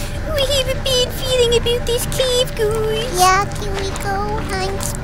We have a bad feeling about this cave, guys. Yeah, can we go, Hans?